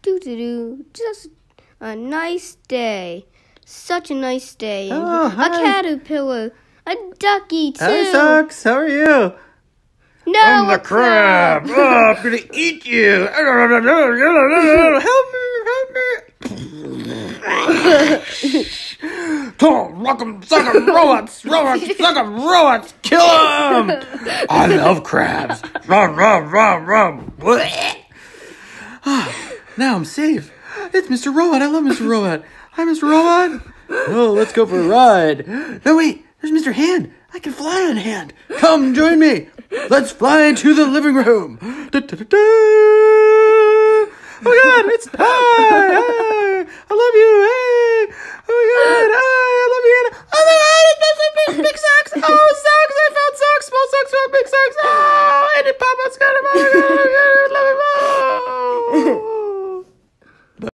Just a nice day. Such a nice day. Oh, hi. A caterpillar. A ducky, too. Hi, Socks. How are you? No, I'm the crab. Oh, I'm going to eat you. Help me. Tom, rock 'em, suck 'em, robots, suck 'em, robots, kill 'em. I love crabs. Rum. Now I'm safe. It's Mr. Robot. I love Mr. Robot. Hi, Mr. Robot. Oh, let's go for a ride. No, wait. There's Mr. Hand. I can fly on Hand. Come join me. Let's fly into the living room. Da-da-da-da.